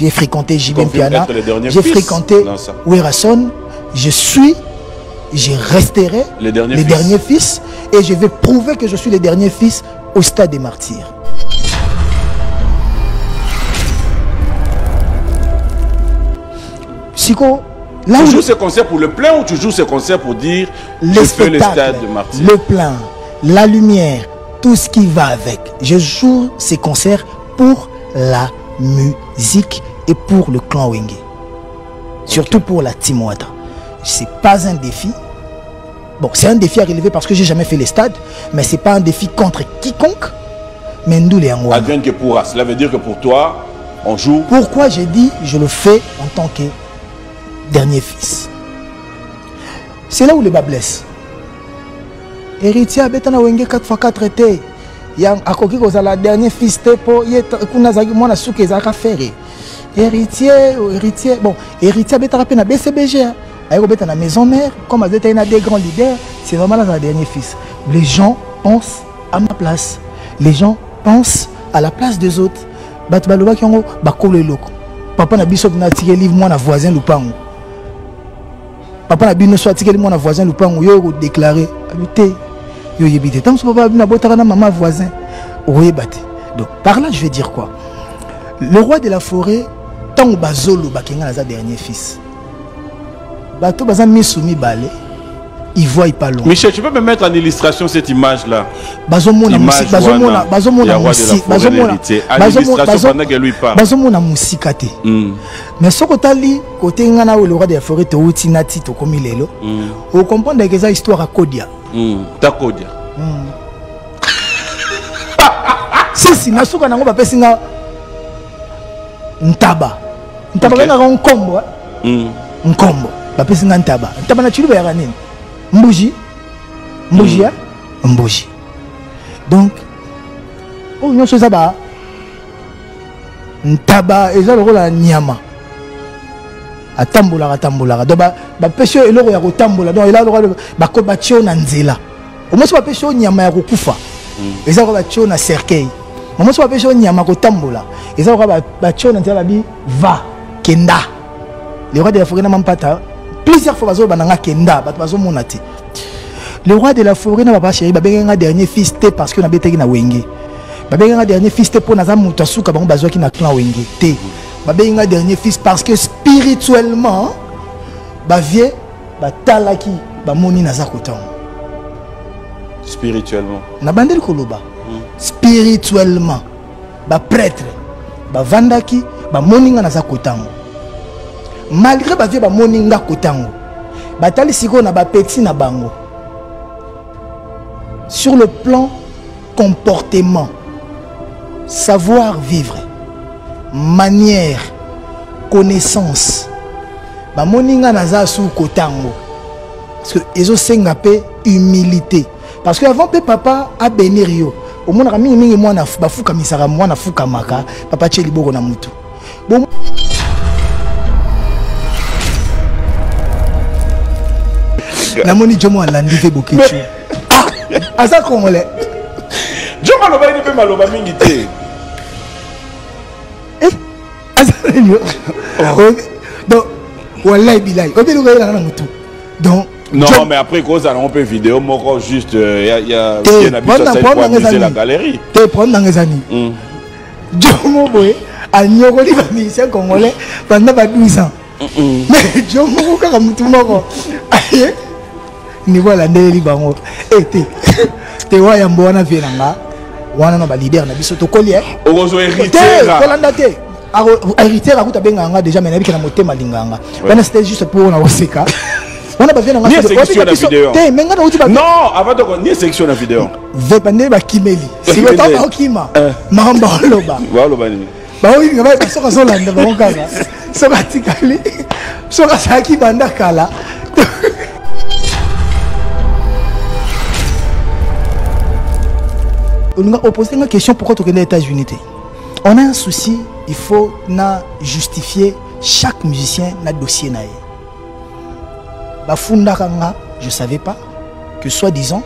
j'ai fréquenté JB Piana, j'ai fréquenté Werason, je resterai les derniers fils et je vais prouver que je suis le dernier fils au stade des martyrs. Siko, là tu joues ce concert pour le plein ou tu joues ce concert pour dire je fais le stade des martyrs? Le plein, la lumière, tout ce qui va avec. Je joue ces concerts pour la musique et pour le clan Wenge. Surtout pour la Team Wata. C'est pas un défi. Bon, c'est un défi à relever parce que j'ai jamais fait les stades, mais c'est pas un défi contre quiconque. Mais nous les Angouans. Advienne que pourra. Cela veut dire que pour toi, on joue. Pourquoi j'ai dit je le fais en tant que dernier fils? C'est là où le bas blesse. Héritier Betana Wenge 4x4 était. Yang akoki kozala dernier fils te po kuna zaki mwana suke zaka faire. Héritier, bon, héritier Betana pe na BCBG. Aïe beta na maison mère, comme Azeta a des grands leaders, c'est normal dans le dernier fils. Les gens pensent à ma place. Les gens pensent à la place des autres. Batbaloba qui ont bakole loko. Papa na biso na tiré livre moi na voisin lupango. Papa na bino soit tiré moi na voisin lupango yo déclarer habité. Yo yebité. Tant que papa na botara na maman voisin. Oyebate. Donc par là je vais dire quoi? Le roi de la forêt tant bazolo bakenga na za dernier fils. Bato baza misumi balé, ils voient pas loin. Michel, tu peux me mettre en illustration cette image là? Bazomona musique, bazomona musika te. Mais ce côté côté ngana le roi de la forêt te outi nati to komi lelo. Vous comprenez que ça histoire à Kodia. Ta Kodia. Si nasuka nango ba pesinga ntaba. Ntaba nga un combo. Un combo. Bapesi nga ntaba na chiluba ya nini mbuji mbuji donc oh nyonso za ba ntaba eza lokola nyama atambola donc bapesi eloko ya kotambola donc ela lokola bakoba tio na nzela omoso bapesi nyama ya kokufa eza lokola tio na cercueil omoso bapesi nyama kotambola eza lokola batio na nzela bi va kenda le roi de la forêt na mampata. Plusieurs fois, le roi de la forêt n'a pas chéri, un dernier fils parce que n'a pas na Wenge. Un dernier fils pour Nazam Moutasuka, qui na clan Wenge. Un dernier fils parce que spirituellement, vieux, talaki, moni nazakotan. Spirituellement. Na bandel koloba. Spirituellement, prêtre, vandaki, moni nazakotan. Malgré ba vie ba moninga kotango batali siko na ba petit na bango sur le plan comportement, savoir vivre, manière, connaissance ba moninga naza su kotango parce que ezo senga pe humilité parce que avant pe papa a bénir yo au monde mingi mwana bafuka misara mwana fuka maka papa tcheli boko na mutu bon. Namoni Jomo alandi fe bokechu. Ah, asa congolais. Jomo aloba ni pe maloba mingi te. Asa nyo. Donc wallahi billahi. Obi lo gayela na mutu. Donc non, mais après cause on peut vidéo moko juste il y a bien habitué à cette fois la galerie. Te prendre dans les années. Jomo boy a nyokoli ba musicien congolais pendant 12 ans. Mais Jomo kaka mutu moko. Niveau la ndeli bango te waya mbona vienanga wana na ba leader na biso to collier ozo héritier kolanda te héritier akuta benganga déjà mais nabiki na motema linganga bana c'était juste pour na oseka wana ba vienanga te menga na uti ba non avant de ni section na vidéo ve bande ba kimeli si ba ta okima mamba loba loba ni ba oyi ngaba ba soka zolanda ba nganga soka tikali soka saki banda kala. On a posé une question pourquoi tu es aux États-Unis. On a un souci, il faut justifier chaque musicien dans le dossier. Je ne savais pas que soi-disant,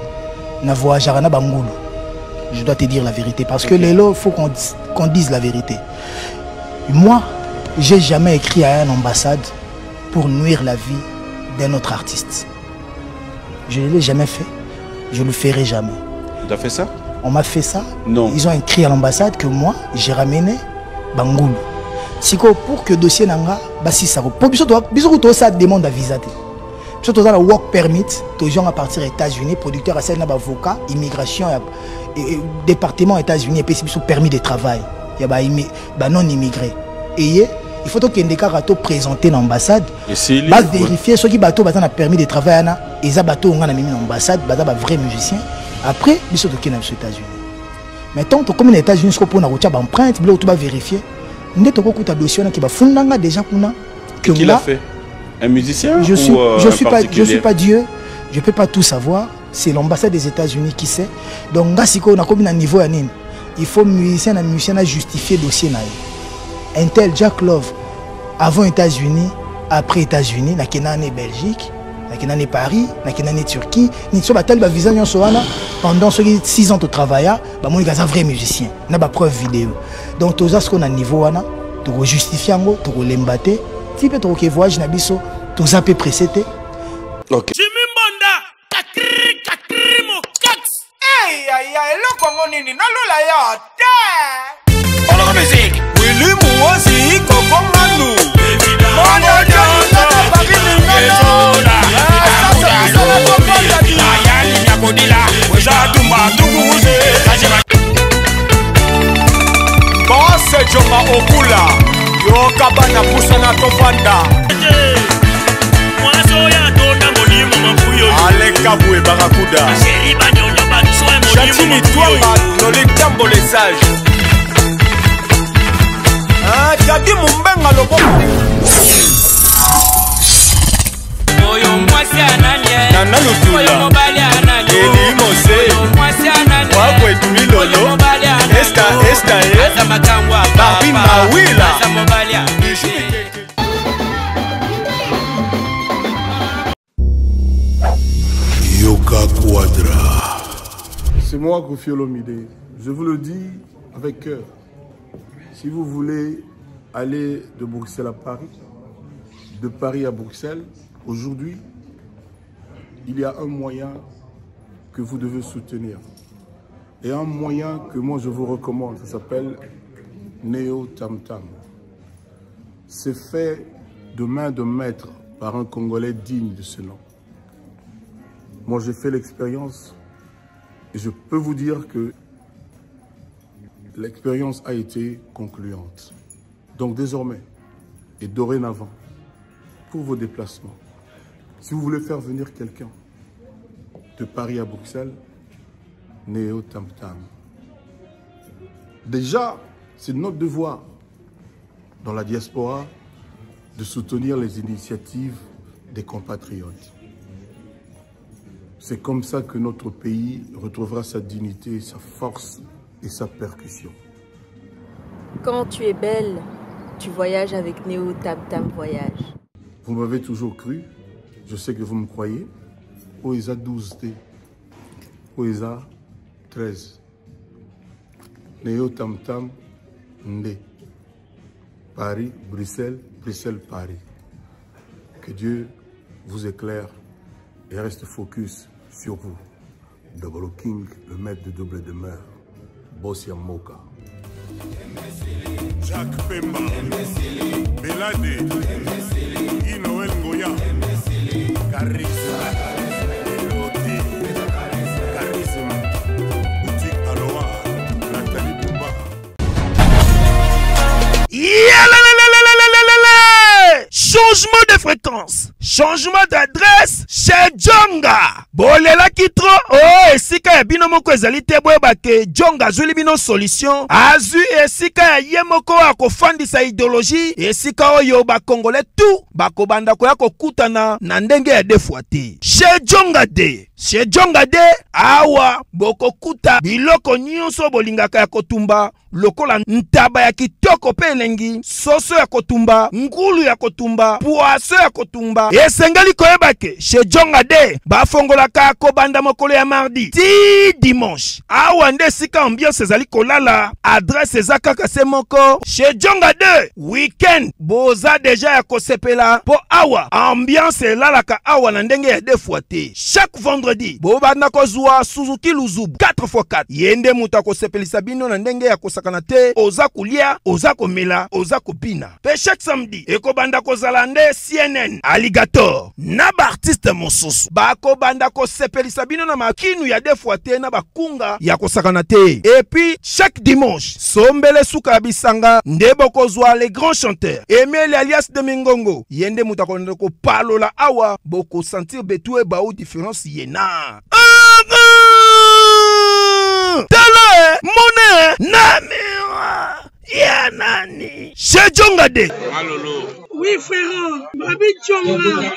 je dois te dire la vérité parce que les lots, il faut qu'on dise la vérité. Moi, j'ai jamais écrit à une ambassade pour nuire la vie d'un autre artiste. Je ne l'ai jamais fait. Je ne le ferai jamais. Tu as fait ça? On m'a fait ça. Non. Ils ont écrit à l'ambassade que moi, j'ai ramené Bangoulou. Si pour que le dossier n'anga, si ça pour biso ça demande à visa. Surtout dans le work permit, les gens à partir des États-Unis, producteurs à celle avocat, immigration, département États-Unis et puis permis de travail. Il y a non immigrés. Et il faut que les cas présentés dans l'ambassade, vérifier ceux qui ont permis de travail, et les bateaux ont l'ambassade, des vrais musiciens. Après, ils sont aux États-Unis. Mais tant que comme les États-Unis sont pour une empreinte, ils vont vérifier. Nous avons un dossier qui va fondre déjà. Qui l'a fait? Un musicien? Je suis pas Dieu, je ne peux pas tout savoir. C'est l'ambassade des États-Unis qui sait. Donc, si on a comme un niveau, il faut musicien à justifier le dossier. Un tel Jack Love, avant États-Unis, après États-Unis, na Kenane Belgique, na Kenane Paris, na Kenane Turquie, ni sur batal ba visa nyon soana pendant 6 ans de travail, ba mon gars un vrai musicien, na ba preuve vidéo. Donc tous ce qu'on a niveau wana, to justifier ngo, to lembate, ti peut to ke voyage na biso, to zape précété. OK. Jimmy Mbonda, kakrimo, kaks. Hey, lo kongo nini na lula ya. Ta. On la musique. Willy Mouazi, Coco Manou. Boss Joma Okula, yo kabana pusana tofanda. Aleka Boué Barakuda. Chatini Touamba, Nolectambo les sages. Jadi Mumbenga lobo. Oyo mwasi ananye. Nana lutula. Oyo mobali ananye. Eli mose. Wakwe tumilolo. Esta Asa makangwa. Babi mawila. Asa mobali. Yoka Quadra. C'est moi, Koffi Olomide. Je vous le dis avec cœur. Si vous voulez aller de Bruxelles à Paris, de Paris à Bruxelles, aujourd'hui, il y a un moyen que vous devez soutenir. Et un moyen que moi je vous recommande, ça s'appelle Neo Tam Tam. C'est fait de main de maître par un Congolais digne de ce nom. Moi j'ai fait l'expérience et je peux vous dire que l'expérience a été concluante. Donc désormais et dorénavant, pour vos déplacements, si vous voulez faire venir quelqu'un de Paris à Bruxelles, Neo Tam Tam. Déjà, c'est notre devoir dans la diaspora de soutenir les initiatives des compatriotes. C'est comme ça que notre pays retrouvera sa dignité, sa force et sa percussion. Quand tu es belle, tu voyages avec Neo Tam Tam Voyage. Vous m'avez toujours cru, je sais que vous me croyez. Oesa 12T, Oesa 13. Neo Tam Tam Ndé. Paris, Bruxelles, Bruxelles, Paris. Que Dieu vous éclaire et reste focus sur vous. Double King, le maître de double demeure. Bossia Moka. Jacques Pemba, Belade, Guy Noël Ngoya, Charisme, Elodie, Charisme, Boutique Aloha, Nathalie Bumba. Changement de fréquence, changement d'adresse chez Djonga. Bolela kitro, oh esika ya bino moko ezali te boyeba ke Djonga azuli bino solution. Azu esika ya ye moko akofandisa idéologie, esika oyo ba Congolais tout bakobanda koya kokutana na ndenge ya defuate. Chez Djonga de, chez Djonga de awa bokokuta biloko nyonso bolingaka ya kotumba lokola ntaba ya kitoko pe elengi, soso ya kotumba, ngulu ya kotumba, poaso ya kotumba. Esengeli koyebake chez Djonga de bafongolaka kobanda mokolo ya mardi ti dimanche. Awa nde sika ambiance ezali kolala, adresse eza kaka se moko chez Djonga de. Weekend boza deja ya kosepela po awa ambiance elalaka awa na ndenge ya defuate. Chaque vendredi bobanda kozwa Suzuki Luzubu 4x4 yende muta kosepelisa bino na ndenge ya kosakana te, oza kulia, oza komela, oza kopina. Pe chaque samedi ekobanda kozala nde CNN Alligator na ba artiste mosusu bakobanda kosepelisa bino na makinu ya defuate na bakunga ya kosakana te. Et puis chaque dimanche sombele suka ya bisanga nde bokozwa les grands chanteurs Emile alias de Mingongo yende muta konde ko palola awa boko sentir betue ba ou différence yena. Tala mone namira ya nani chez Djonga de. Oui frère, Babi Djonga.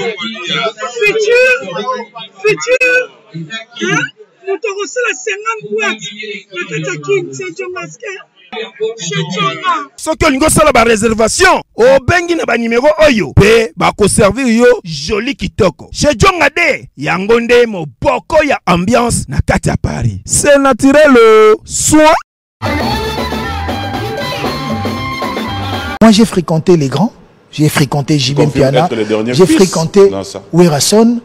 Futur. Hein? Nous te reçons la 50 boîtes. La Katakin, c'est Djonga. Soki olingo sala ba réservation o bengi na ba numéro oyo pe ba ko servir yo joli kitoko chez Djonga de yango nde moboko ya ambiance na kati ya Paris. C'est naturel soin. Moi j'ai fréquenté les grands, j'ai fréquenté Jibem Piana, j'ai fréquenté Werason,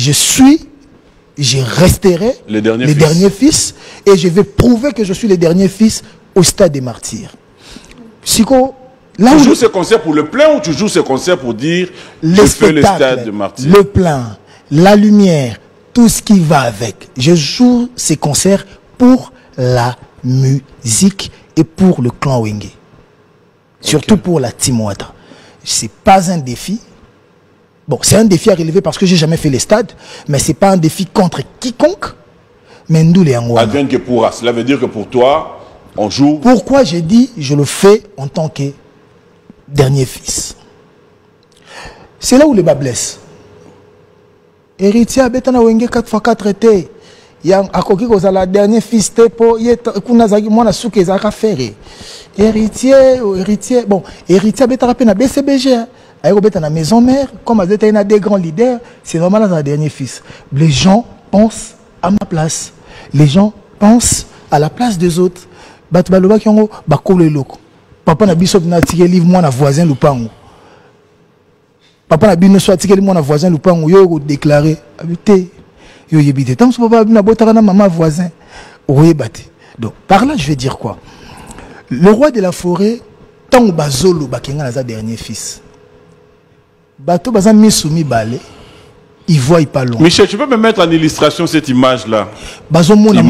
je resterai les derniers fils et je vais prouver que je suis le dernier fils au stade des martyrs. Psycho, là tu joues ce concert pour le plein ou tu joues ce concert pour dire je fais le stade des martyrs? Le plein, la lumière, tout ce qui va avec. Je joue ces concerts pour la musique et pour le clan Wenge. Surtout pour la Team Ouattara. C'est pas un défi. Bon, c'est un défi à relever parce que j'ai jamais fait les stades, mais c'est pas un défi contre quiconque. Mais nous les Angouana. Advienne que pourra. Cela veut dire que pour toi, on joue. Pourquoi j'ai dit je le fais en tant que dernier fils? C'est là où le bas blesse. Héritier Betana Wenge 4x4 était. Yang akoki kozala dernier fils te po kuna zaki mwana suke zaka faire. Héritier, bon, héritier betara pe na BCBG. Ayo beta na maison mère, comme azeta ina des grands leaders, c'est normal dans un dernier fils. Les gens pensent à ma place. Les gens pensent à la place des autres. Batu baloba ki ngo bakole loko. Papa na biso na tike livre moi na voisin lupango. Papa na bino so tike livre moi na voisin lupango yo déclarer habité. Yo yebite tant so papa na botara na maman voisin. Oyebate. Donc par là je vais dire quoi? Le roi de la forêt tant bazolo bakenga na za dernier fils. Bato baza misumi balé. Il voit pas long. Michel, tu peux me mettre en illustration cette image-là? Bazomona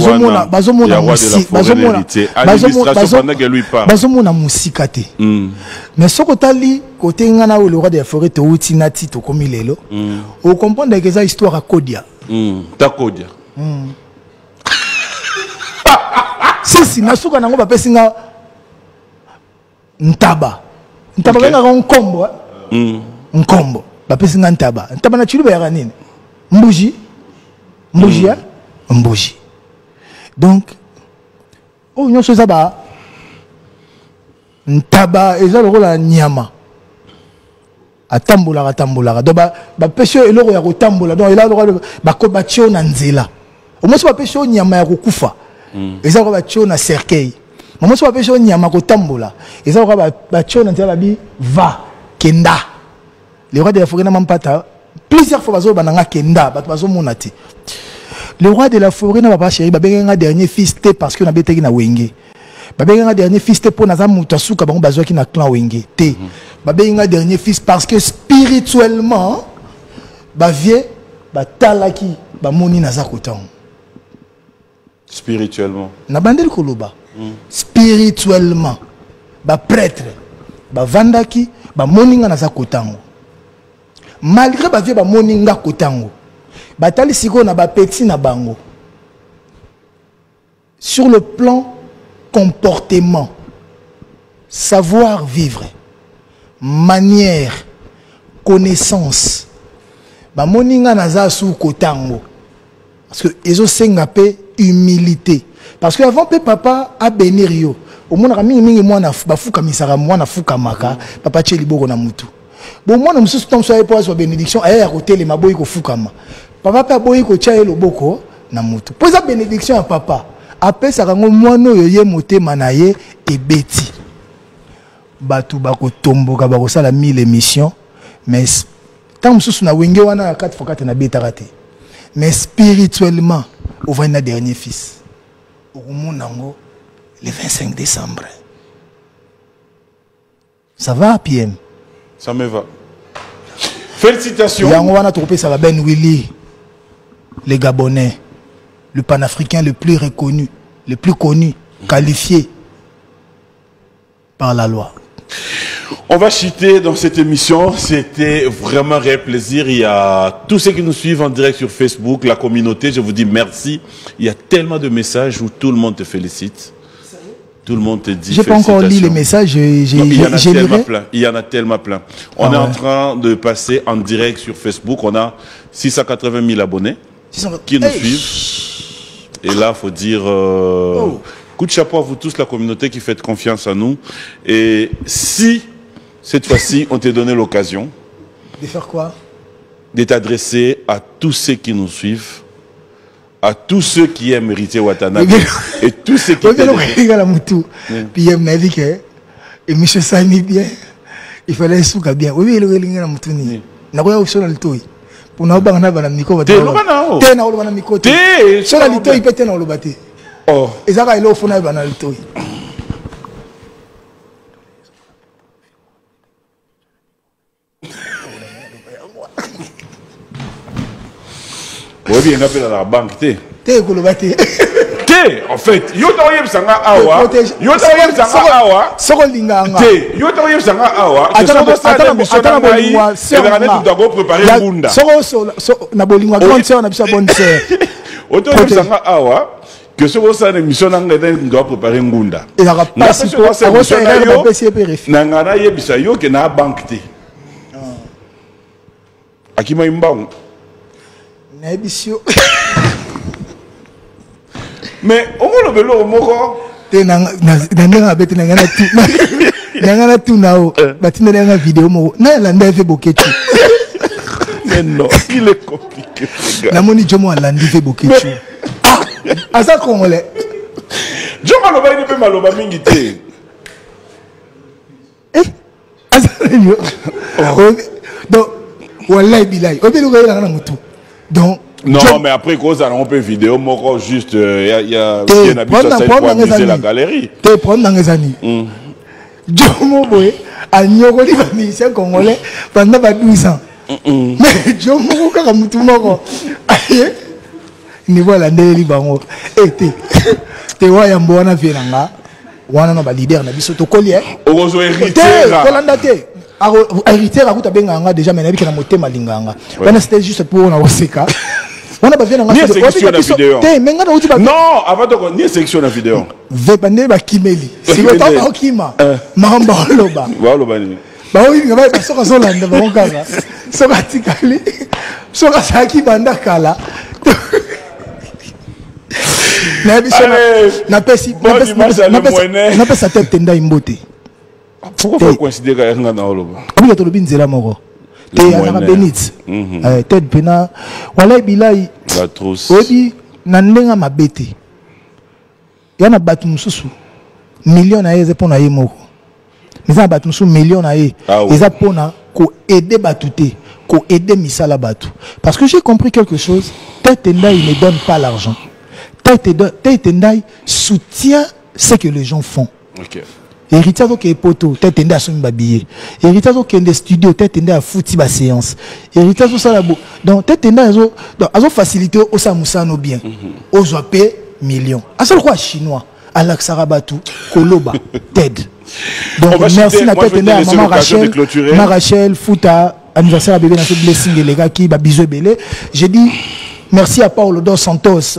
musika te. Mais ce côté côté ngana le roi de la forêt te outi nati to komi lelo. On comprend que ça histoire à Kodia. Ta Kodia. Si nasuka nango ba pesinga ntaba. Ntaba benga nkombo. Nkombo. Bapesi ntaba. Ntaba na chiluba ya nini? Mbuji. Mbuji ya? Mbuji. Donc oh nyonso za ba ntaba eza lokola nyama. Atambola. Donc bapesi eloko ya kotambola. Donc ela lokola bakobachio na nzela. Omoso bapesi nyama ya kokufa. Eza lokola bachio na cercueil. Omoso bapesi nyama kotambola. Eza lokola bachio na nzela bi va kenda. Le roi de la forêt n'a même pas plusieurs fois bananga kenda bazo monati. Le roi de la forêt n'a pas chéri babenga dernier fils té parce que na beteki na Wenge. Babenga dernier fils té pour naza muta suka bango bazo ki na clan Wenge té. Babenga dernier fils parce que spirituellement ba vie ba talaki ba moni naza kotango. Spirituellement. Na bandel koloba. Spirituellement ba prêtre ba vandaki ba moninga naza kotango. Malgré ba vie ba moninga kotango batali siko na ba petit na bango sur le plan comportement, savoir vivre, manière, connaissance ba moninga naza su kotango parce que ezo senga pe humilité parce que avant papa a bénir yo au monde a mingi moi na bafuka misara moi na fuka maka papa tcheli boko na mutu bon moi na mususu tant soit pour sa bénédiction à côté les maboyi ko fukama papa pa boyi ko tcha le boko na mutu pour sa bénédiction à papa après ça rango moi no yo ye motema na ye et beti batu bako tomboka bako sala 1000 émissions mais tant mususu na wenge wana 4x4 na beta raté mais spirituellement au va na dernier fils au monango le 25 décembre. Ça va, PM? Ça me va. Félicitations. Yangoana Tropé, ça va Ben Willy, les Gabonais, le panafricain le plus reconnu, le plus connu, qualifié par la loi. On va chuter dans cette émission. C'était vraiment un réel plaisir. Il y a tous ceux qui nous suivent en direct sur Facebook, la communauté. Je vous dis merci. Il y a tellement de messages où tout le monde te félicite. Tout le monde te dit. J'ai pas encore lu les messages. Il y en a tellement plein. Il y en a tellement plein. On est en train de passer en direct sur Facebook. On a 680 000 abonnés qui nous suivent. Et là, faut dire. Coup de chapeau à vous tous, la communauté qui fait confiance à nous. Et si cette fois-ci, on t'a donné l'occasion de faire quoi? De t'adresser à tous ceux qui nous suivent, à tous ceux qui aiment Héritier Watanabe et tous ceux qui puis il m'a dit que monsieur Sani bien, il fallait souka bien. Oui, il est là mutuni. Na quoi sur le toit. Pour na bana bana miko. Te no bana. Te na bana miko. Te sur le toit il peut te na le bate. Oh. Et ça il faut na bana le toit. Oui, bien, on appelle à la banque. Té, en fait, yo t'aurais sanga awa. Yo t'aurais sanga awa. Sokolinga nga. Té, yo t'aurais sanga awa. Attends, c'est préparer bunda. Soko na bolingwa grande sœur na bisa bonne sœur. Autant sanga awa que ce que ça émission nanga doit préparer ngunda. Et la passe pour nangana yebisa yo ke na banque té. Akima imbangu. Mais on va le vélo au moko. Mais non, il est compliqué. Ah, ça congolais. Jomo loba il peut maloba mingi té. Donc, wallahi billahi. Donc, non, mais après, on peut vidéo, moko juste, il y a bien habitué à ça pour amuser la galerie. Tu prends dans les années. Jomo boy, à Nyogoli, musicien congolais, pendant 12 ans. Mais Jomo, quand on tout moko, niveau la ndeli bango. Et te wa yambo wana vienanga, wana no ba leader na biso to collier. Ozo héritier. Kolanda te. Héritier akuta benganga déjà mais nabiki na motema linganga. Wana c'était juste pour na waseka. On a pas fait une section de vidéo. Non, avant de ni section de vidéo. Vepande ba kimeli. Si vous pas okima. Mahamba loba. Wa loba ni. Ba oui ngaba ba soka zolanda ba onkaga. Soka tikali. Soka saki banda kala. Na biso na pesi na pesa tête tenda imbote. Pourquoi vous considérez nga na loba? Abi to lobi nzela moko. Te ana benit. Tête pena wala bilai. La trousse. Obi na ndenga mabete. Yana batu mususu. Million na yeze pona yemoko. Miza batu mususu million na ye. Eza pona ko aider batute, ko aider misala batu. Parce que j'ai compris quelque chose, Tête Tendai ne donne pas l'argent. Tête Tendai soutient ce que les gens font. OK. Héritier qui est poto, Tête Tendai a son babillet. Héritier qui est des studios, Tête Tendai a foutu ma séance. Héritier qui ça labo. Donc Tête Tendai a facilité au Samusano bien. Aux payer millions. À ce quoi chinois, à l'Axarabatu, Koloba, Ted. Donc merci à Tête Tendai, maman Rachel, Fouta, anniversaire à bébé dans ce blessing et les gars qui bisous belé. J'ai dit merci à Paulo dos Santos,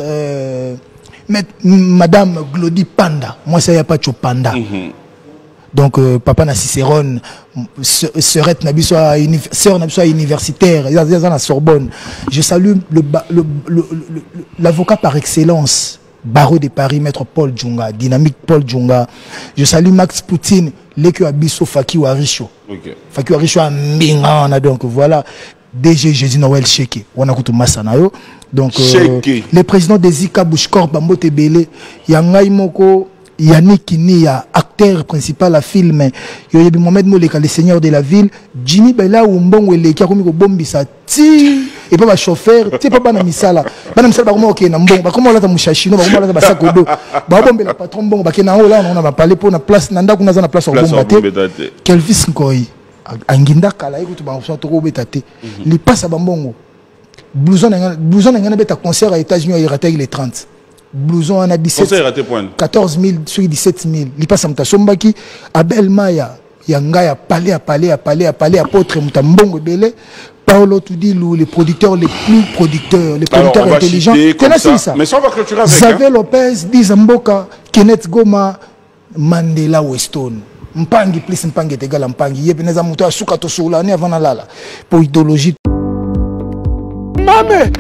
Madame Glody Panda. Moi ça y a pas de Panda. Donc papa na Cicéron, sœurette Nabiso sœur Nabiso universitaire, ils à Sorbonne. Je salue l'avocat par excellence Barreau de Paris, maître Paul Djunga, Dynamique Paul Djunga. Je salue Max Poutine, l'équipe Abisso Faki Warisho. Faki Warisho a Minga, donc voilà. DG Jésus Noël Cheke, on a écouté Massanayo. Donc, le président des Zika Bouchkor, Bambote Bele, Yangai Moko, Yannick Kini, acteur principal à film, Yoyebi Mohamed Moleka, le seigneur de la ville, Jimmy Bella Umbong, le qui a commis au bombi, ça tire, et pas chauffeur, tu pas ban misala, ban misala, comment ok, n'ambong, comment on a ta mouchachino, comment on a ta sakodo, babombe la patron bon, bakena là, on a parlé pour la place, nanda qu'on a la place au bombate, Kelvis Nkoi, Anginda Kala, écoute, on a trop bétaté, il passe à Bambongo. Blouson a concert à États-Unis, il raté les 30. Blouson a 17 14 000 sur 17 000. Il passe à Mtasombaki, Abel Maya, Yangaya, Palais, apôtre Mutambongo Belé, Paolo Tudilou, les producteurs les plus producteurs, les producteurs intelligents. Ça. Mais ça, on va clôturer avec. Xavier Lopez, Dizamboka, Kenneth Goma, Mandela Weston. Mpangi, plus Mpangi est égal à Mpangi. Yebeneza Mouta, Soukato Soulani avant la pour idéologie. Emame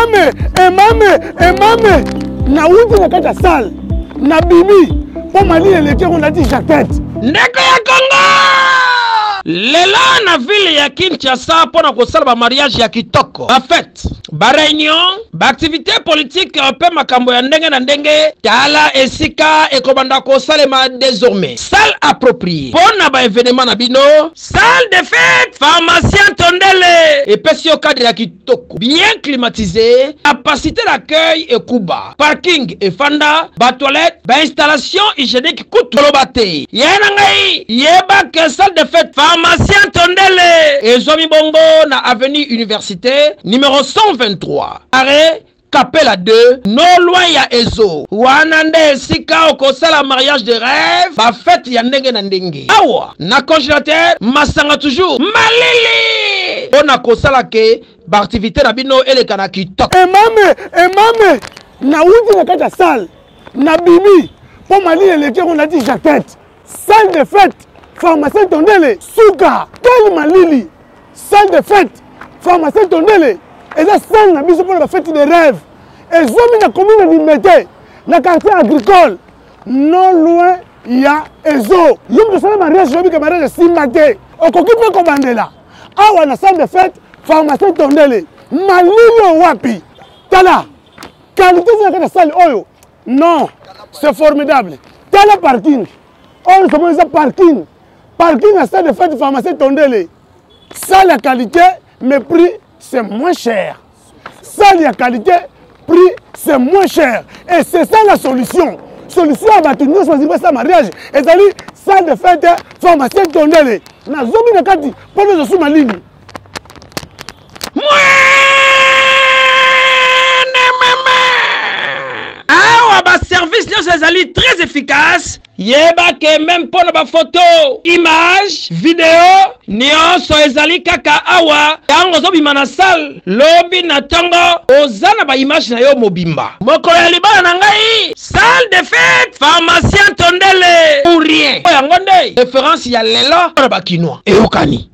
na wuti na kata sale na bibi po mali eleke on a dit jaquette ndeko ya Kongo lela na ville ya Kinshasa pona kosala ba mariage ya kitoko ba fête ba réunion ba activité politique pe makambo ya ndenge na ndenge tala esika ekobanda kosalema désormais salle appropriée pona ba événement na bino salle de fête pharmacien Tondele et pesi au cadre ya kitoko bien climatisé capacité d'accueil et kuba parking et fanda ba toilette ba installation hygiénique kutolobate yana ngai yeba que salle de fête pharmacien Tondele et zomi bongo na avenue université numéro 123 arrêt Capella 2 non loin ya Ezo wanande sika okosala mariage de rêve ba fête ya ndenge na ndenge awa na congélateur masanga toujours malili on a kosala ke ba activité na bino eleka na kitoko emame na wuti na kata salle na bibi po mali eleke on a dit jaquette salle de fête pharmacien Tondele Souka quel malili salle de fête pharmacien Tondele et ça salle na biso pour la fête de rêve et zomi na commune Limete na quartier agricole non loin ya Ezo yom de salle mariage lobi que mariage simate okoki pe ko bandela awa na salle de fête pharmacien Tondele malili wapi tala qualité de la salle oyo non c'est formidable tala parking on se met ça parking à salle de fête pharmacien Tondele salle à qualité mais prix c'est moins cher salle à qualité prix c'est moins cher et c'est ça la solution à bâtir choisir ça mariage et ça salle de fête pharmacien Tondele na zomi na kati pour nous sous ma ligne service nous allons très efficace yeba que même pour la photo image vidéo nyonso ezali kaka awa yango zo bima na salle lobi na tongo ozana ba image na yo mobimba moko ya libala na ngai salle de fête pharmacien Tondele pour rien yango nde référence ya lelo na ba kinois e okani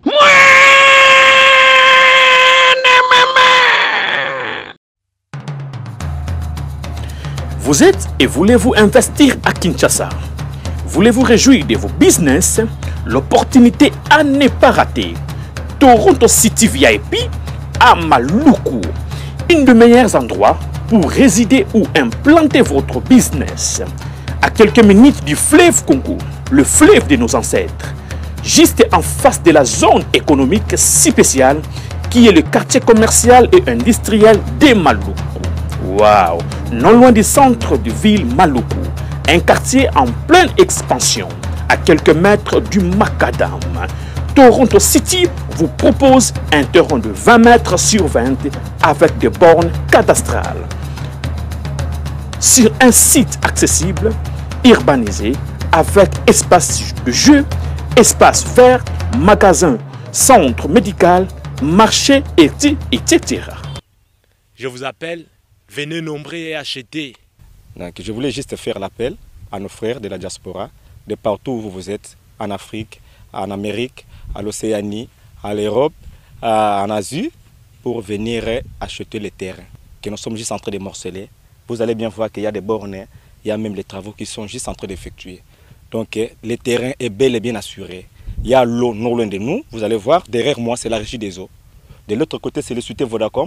Vous êtes et voulez-vous investir à Kinshasa? Voulez-vous réjouir de vos business? L'opportunité à ne pas rater. Toronto City VIP à Maluku. Un des meilleurs endroits pour résider ou implanter votre business. À quelques minutes du fleuve Congo, le fleuve de nos ancêtres. Juste en face de la zone économique si spéciale qui est le quartier commercial et industriel de Maluku. Waouh! Non loin du centre de ville Maluku, un quartier en pleine expansion, à quelques mètres du Macadam. Toronto City vous propose un terrain de 20 mètres sur 20 avec des bornes cadastrales. Sur un site accessible, urbanisé, avec espace de jeu, espace vert, magasin, centre médical, marché, etc. Je vous appelle. Venez nombrer et acheter. Donc, je voulais juste faire l'appel à nos frères de la diaspora, de partout où vous êtes, en Afrique, en Amérique, à l'Océanie, à l'Europe, en Asie, pour venir acheter les terrains que nous sommes juste en train de morceler vous allez bien voir qu'il y a des bornes, il y a même les travaux qui sont juste en train d'effectuer. Donc le terrain est bel et bien assuré. Il y a l'eau non loin de nous, vous allez voir, derrière moi c'est la régie des eaux. De l'autre côté c'est le société Vodacom.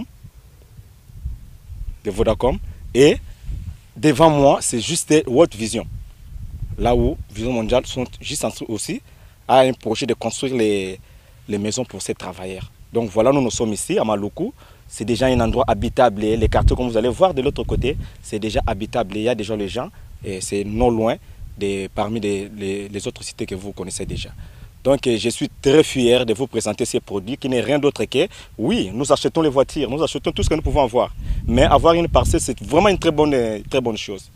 De Vodacom. Et devant moi c'est juste World Vision. Là où Vision Mondiale sont juste en train aussi à un projet de construire les maisons pour ces travailleurs. Donc voilà, nous sommes ici à Maluku. C'est déjà un endroit habitable. Les quartiers, comme vous allez voir de l'autre côté, c'est déjà habitable. Il y a déjà les gens et c'est non loin parmi les autres cités que vous connaissez déjà. Donc je suis très fier de vous présenter ces produits qui n'est rien d'autre que, oui, nous achetons les voitures, nous achetons tout ce que nous pouvons avoir. Mais avoir une parcelle, c'est vraiment une très bonne chose.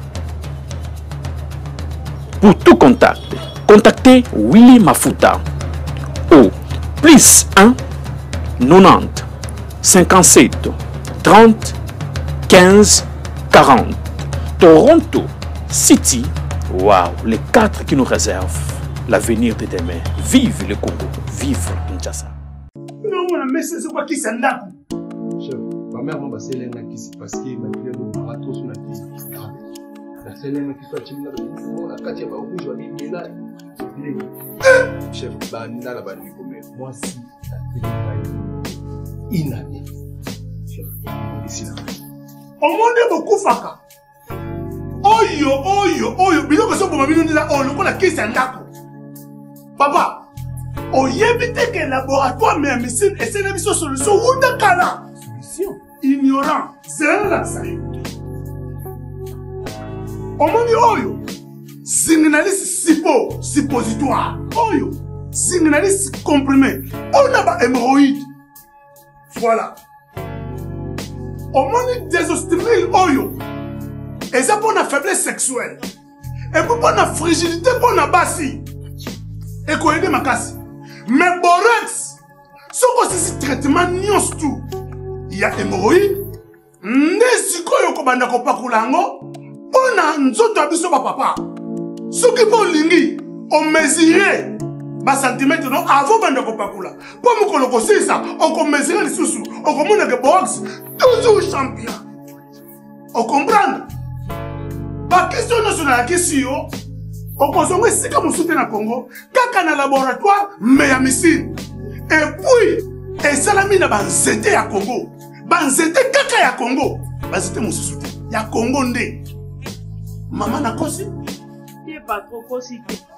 Pour tout contact, contactez Willy Mafuta au plus 1 90 57 30 15 40. Toronto City, waouh, les 4 qui nous réservent l'avenir de demain. Vive le Congo, vive Kinshasa. Chef, ma mère m'a passé l'un qui s'est passé, ma mère m'a barato sur la piste. La scène qui soit chimna de la katia ba rouge wa bimela. Chef, ba nda la ba ni comme moi si la inane. Chef, ici là. Au monde beaucoup faka. Oyo, biloko so boma bino ndila o lokola kisi ya ndako. Papa, oyebite ke laboratoire mais médecine essaie de biso solution wuta kala. Solution ignorant, zéro la sayo. Omoni oyo, signaliste suppositoire. Oyo, signaliste comprimé. On a ba hémorroïde. Voilà. Omoni désostérile oyo. Et ça pour la faiblesse sexuelle. Et pour la fragilité pour la bassi. Et qu'on aide ma casse. Mais borax, ce que c'est traitement nions tout. Il y a hémorroïdes. Nesiko yoko banda ko pakulango. On a nzoto abiso ba papa. Ce qui pour lingi, on mesurait bas centimètre non avant banda ko pakula. Pour me koloko c'est ça, on ko mesurer les sous. On commande que borax toujours champion. On comprend? La question nationale, la question, on consomme ici comme on soutient na Congo, kaka na laboratoire, mais à missile. Et puis, et ça la mine banzete ya Congo. Banzete kaka ya Congo. Banzete mon soutien. Ya Congo ndé. Maman na kosi? Il pas trop kosi.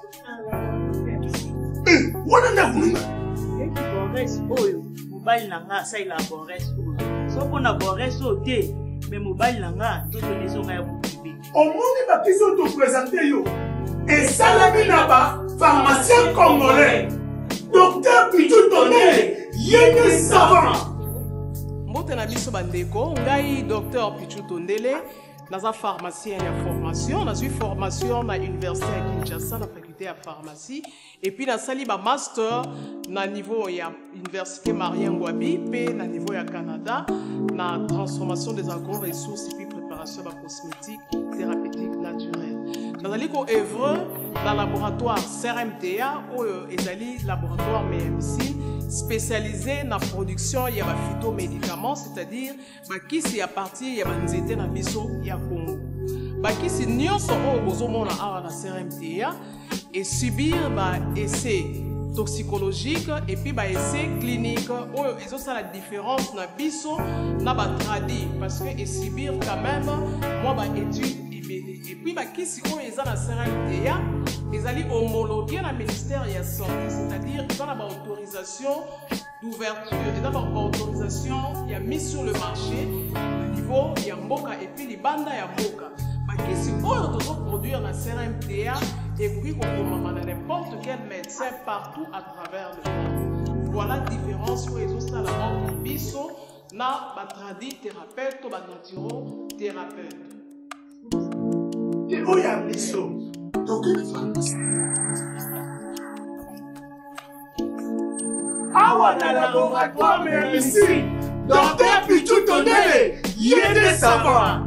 Wana na kununga. Eki Boris oyo, mobile nanga sa ila Boris oyo. So pona Boris ote, mais mobile nanga, tout le maison ya au monde va qui sont te présenter yo. Et ça la minaba, pharmacien congolais. Docteur Pichou Tondele, yéné savant. Mbote na biso bandeko, ngai docteur Pichou Tondele, naza pharmacien ya formation, naza formation na université à Kinshasa na faculté à pharmacie et puis na sali ba master na niveau ya université Marien Ngouabi pe na niveau ya Canada na transformation des agro-ressources et puis préparation de cosmétiques thérapeutiques naturelles. Nous allons œuvrer dans le laboratoire CRMTA ou le laboratoire médecine spécialisé dans la production de phytomédicaments, c'est-à-dire qui c'est à partir de nzete na biso ya Congo. Qui c'est nyonso o bozomona awa na CRMTA et subir essai toxicologique et puis essai clinique où ils ont la différence na biso na ba tradi parce que et subir quand même moi étude et puis qui si on est na CRMTA ils allaient homologuer la ministère de la santé, c'est-à-dire ils ont la autorisation d'ouverture ils ont la autorisation il y a mis sur le marché au niveau il y a mboka et puis les bandes ya mboka qui si on doit produire la CRMTA et puis on peut n'importe quel médecin partout à travers le monde. Voilà la différence où ils ont ça la biso na batradi thérapeute ou naturo thérapeute. Et où y a biso? Donc une pharmacie. Awa na laboratoire mais ici, docteur Pichou Tondele, yéné savant.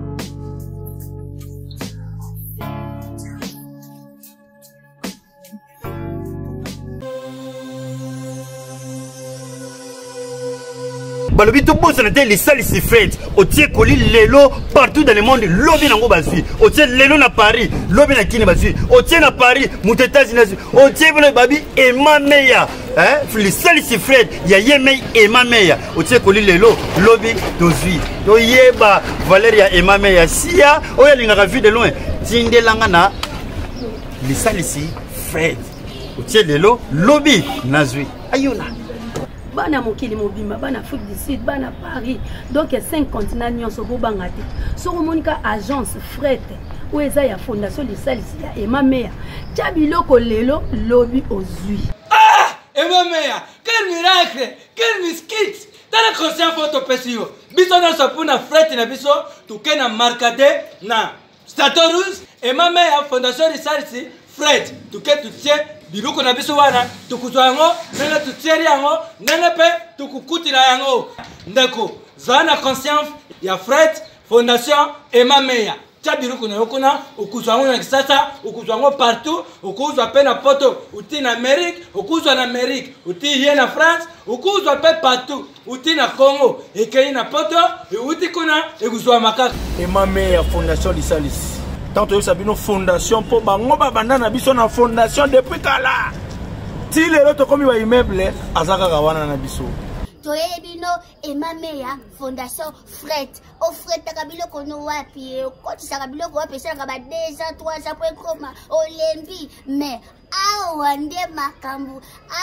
balobi to bossa na te les salles si fête au tie koli lelo partout dans le monde lobi nango bazui au tie lelo na Paris lobi na kini bazui au tie na Paris mut États-Unis au tie bolo babi et ma meya hein les salles si fête ya yemei et ma meya au tie koli lelo lobi dozui to yeba Valeria et ma meya sia oya linga vu de loin tindelanga na les salles si fête au tie lelo lobi nazui ayona bana mokili mobima bana Afrique du Sud bana Paris donc 5 continents nyonso bobanga te soko monika agence fret ou eza ya fondation de salisi ya Emma Meya tia biloko lelo lobi ozui Emma Meya quel miracle quel miskit tala conscient photo pesio biso na sapuna fret na biso tukena markade na Statorus Emma Meya fondation de salisi fret tuketu tie biloko na biso wana tukuzwa yango nene tutieri yango nene pe tukukutila yango ndeko zana conscience ya Fred Fondation Emma Meya tia biloko na yokona ukuzwa yango na kisasa ukuzwa yango partout ukuzwa pe na poto uti na Amérique ukuzwa na Amérique uti hier na France ukuzwa pe partout uti na Congo ekei na poto uti kuna ekuzwa makaka Emma Meya Fondation Lisalis tant que sabino fondation pour bango babanda na biso na fondation depuis kala ti lelo to komi ba immeuble azaka kawana na biso toye bino Emma Meya Fondation Fret o Fret takabilo kono wapi ko tisaka biloko wapi sanga ba 2 ans 3 ans point koma olembi mais awande makambu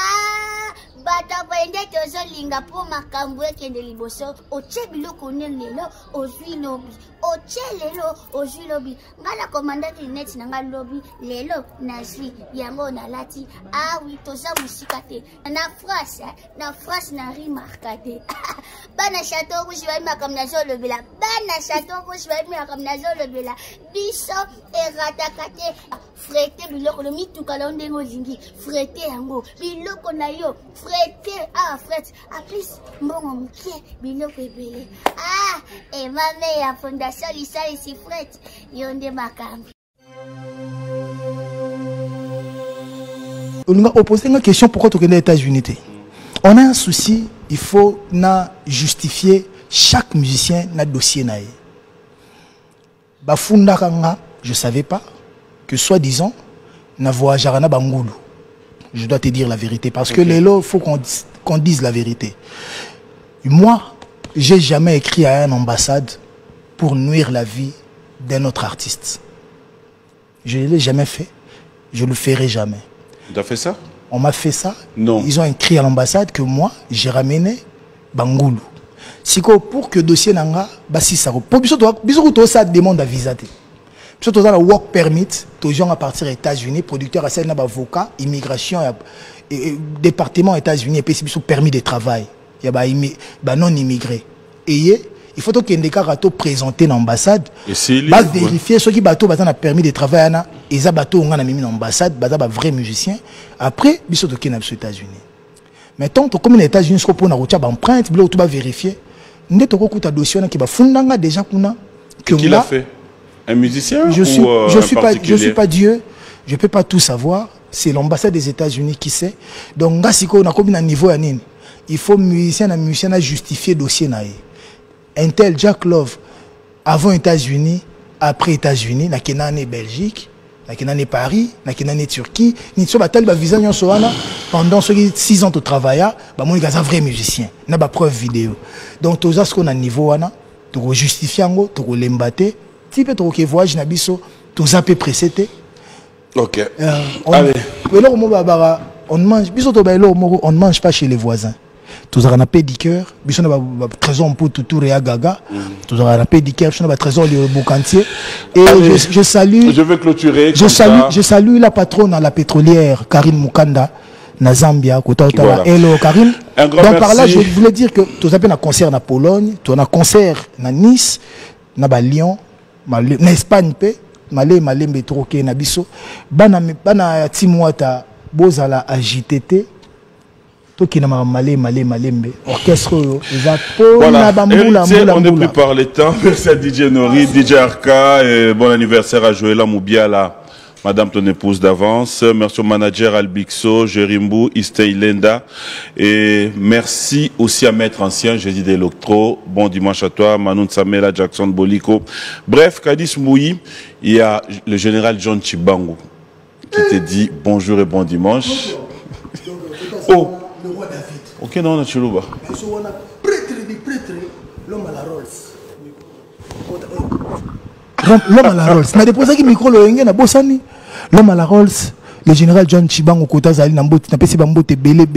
bata bende tozo linga po makambu ekende liboso oche biloko lelo ozwi lobi oche lelo ozwi lobi ngala commandant net nanga lobi lelo nazwi yango na lati oui toza musika te na France na remarqué bana château rouge ba makam na zolo bela bana château rouge ba makam na zolo bela biso eratakate frete biloko le mituka la ndengo zingi frete yango biloko na yo frete frete a plus mbongo mukie biloko ebele Emma Meya Fondation Lisalis frete yonde makambi. On a posé une question pourquoi tu es aux États-Unis. On a un souci, il faut justifier chaque musicien dans le dossier. Bafunda kanga, je savais pas que soi-disant na voyagera na Bangoulou. Je dois te dire la vérité parce que les lots, il faut qu'on dise la vérité. Moi, j'ai jamais écrit à une ambassade pour nuire la vie d'un autre artiste. Je ne l'ai jamais fait, je le ferai jamais. Tu as fait ça? On m'a fait ça. Non. Ils ont écrit à l'ambassade que moi, j'ai ramené Bangoulou. Si pour que le dossier n'anga, si ça pour biso ça demande à visa. Biso to la work permit, to gens à partir des États-Unis, producteur à scène avocat, immigration département États-Unis et puis biso permis de travail. Il y a non immigré. Et il faut que les cas présenter l'ambassade, vérifier ceux qui bateau ont permis de travailler et ça bateau on a mis l'ambassade, bateau vrai musicien. Après, ils sont aux États-Unis. Mais tant que comme les États-Unis sont pour une empreinte, ils vont vérifier. Nous avons un dossier qui va fondre déjà qui l'a fait? Un musicien je suis pas Dieu, je peux pas tout savoir. C'est l'ambassade des États-Unis qui sait. Donc si on a combien de niveau il faut musicien à justifier le dossier un tel Jack Love avant États-Unis, après États-Unis, na kenane Belgique, na kenane Paris, na kenane Turquie, ni so batal ba visa nyonso wana pendant 6 ans de travail, ba mon gars un vrai musicien, na ba preuve vidéo. Donc tout ça ce qu'on a niveau wana, to justifier ngo, to lembaté, type to ke voyage na biso, to ça peut précéder. OK. Allez. On mange biso to ba on ne mange pas chez les voisins. Tous avons un pédicure, nous avons un trésor pour tout et gaga. Tous avons un pédicure, nous avons un trésor de Boucantier. Et je salue. Je veux clôturer. Je salue la patronne à la pétrolière, Karine Mukanda, na Zambia. Voilà. Hello Karine. Donc par là, je voulais dire que tu as un concert en Pologne, tu as un concert à Nice, à Lyon, en Espagne, Malé, Métroké, Nabiso. Bana Timouata, Bozala à JTT. Orchestre, voilà. On ne plus par le temps. Merci à DJ Nori, DJ Arka, et bon anniversaire à Joëlla Moubiala Madame ton épouse d'avance. Merci au manager Albixo, Jerimbu, Isteilenda. Et merci aussi à Maître Ancien, j'ai dit d'Electro. Bon dimanche à toi, Manon Samela, Jackson Boliko. Bref, Kadis Mouyi, il y a le général John Chibango qui te dit bonjour et bon dimanche. Oh! Le roi David. Ok, non, on a Chilouba. L'homme à la Rolls. L'homme à la Rolls. Na déposé qui micro le na bosani. L'homme à la Rolls. Le général John Chibango Kota Zali Nambote. Na pesi bambote belé.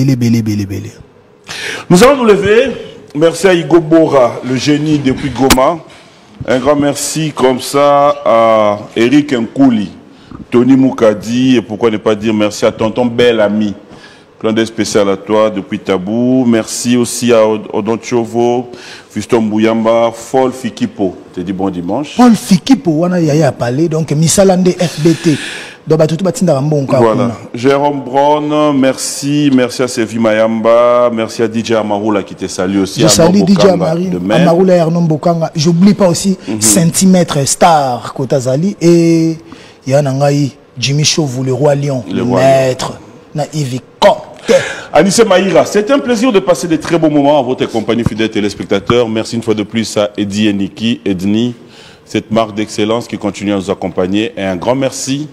Nous allons nous lever. Merci à Igo Bora, le génie depuis Goma. Un grand merci comme ça à Eric Nkouli, Tony Moukadi, et pourquoi ne pas dire merci à tonton bel ami. Plein de spécial à toi depuis Tabou. Merci aussi à Odon Chovo, Fiston Bouyamba, Fol Fikipo. Te dis bon dimanche. Fol Fikipo, wana yaya parlé donc Misalande FBT. Donc tout batinda bon cas. Voilà. Jérôme Brown, merci à Sevi Mayamba, merci à DJ Amaroula qui te salue aussi. Je salue DJ Amaroula Ernon Bokanga. J'oublie pas aussi Centimètre Star Kotazali et Yanangai Jimmy Chauveau le roi lion, le maître Naïvi. Anissé Maïra, c'est un plaisir de passer des très beaux moments à votre compagnie fidèles téléspectateurs. Merci une fois de plus à Eddie et Niki, Edni, cette marque d'excellence qui continue à nous accompagner. Et un grand merci.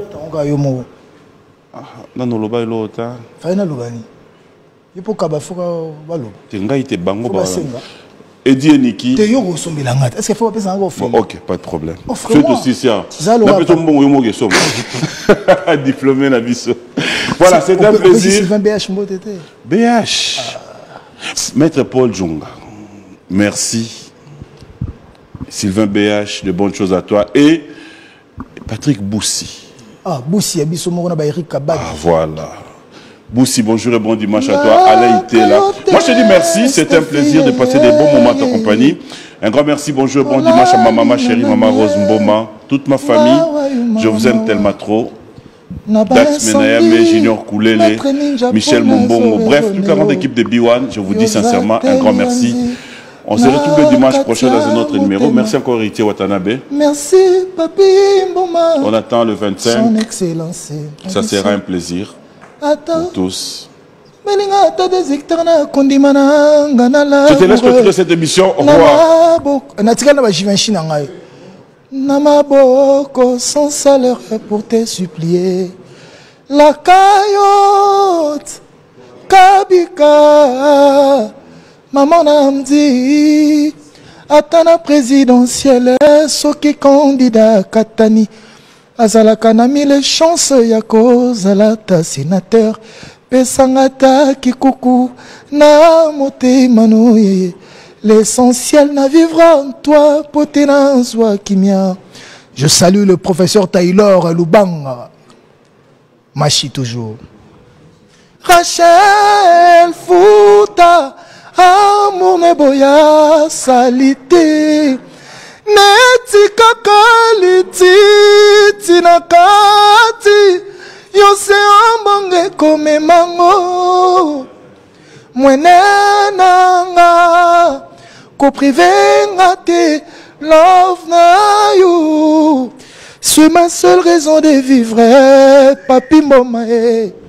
Eddie et Niki. Est-ce qu'il faut appeler ça un ok, pas de problème. C'est aussi ça. Diplômé Nabiso. Voilà, c'est un plaisir. Sylvain BH BH. Maître Paul Djonga. Merci. Sylvain BH, de bonnes choses à toi. Et Patrick Boussi. Ah, Boussi, Abisso Morona Eric Kabad. Ah, voilà. Boussi, bonjour et bon dimanche à toi. Alain là. Moi, je te dis merci. C'est un plaisir de passer des bons moments en ta compagnie. Un grand merci, bonjour et bon dimanche à ma maman chérie, maman Rose Mboma, toute ma famille. Je vous aime tellement trop. Dax Menayame, Junior Koulele, Michel Mombongo. Bref, toute la grande équipe de B1, je vous dis sincèrement un grand merci. On se retrouve le dimanche prochain dans un autre numéro. Merci encore, Héritier Watanabe. Merci, Papi Mboma. On attend le 25. Son Excellence. Ça sera un plaisir. Pour tous. Je te laisse clôturer cette émission. Au revoir. Namaboko sans salaire pour te supplier. La caillotte, Kabika, maman Namdi, Atana présidentielle, Soki candidat Katani. Azalaka na mille chances yako zalata sénateur pesangata kikuku na motema noye l'essentiel na vivra en toi potena zwa kimia. Je salue le professeur Taylor Lubanga Machi toujours Rachel Fouta amour neboya salité Neti kakaliti tinakati yose ambonge kome mango mwenenanga ko privenga te love na you c'est ma seule raison de vivre papi mboma